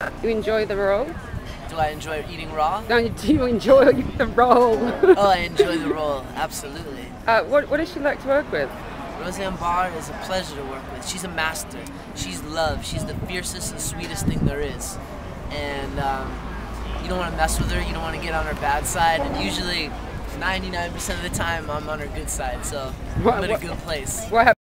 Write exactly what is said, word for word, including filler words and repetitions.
You enjoy the role? Do I enjoy eating raw? No, do you enjoy the role? Oh, I enjoy the role, absolutely. Uh, what, what does she like to work with? Roseanne Barr is a pleasure to work with. She's a master. She's love. She's the fiercest and sweetest thing there is. And um, you don't want to mess with her. You don't want to get on her bad side. And usually, ninety-nine percent of the time, I'm on her good side. So What, I'm in what, a good place. What